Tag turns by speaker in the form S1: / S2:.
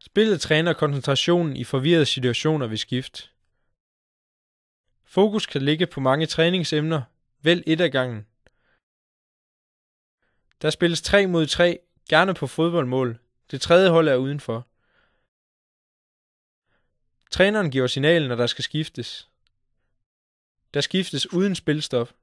S1: Spillet træner koncentrationen i forvirrede situationer ved skift. Fokus kan ligge på mange træningsemner. Vælg et ad gangen. Der spilles 3 mod 3, gerne på fodboldmål. Det tredje hold er udenfor. Træneren giver signal, når der skal skiftes. Der skiftes uden spilstop.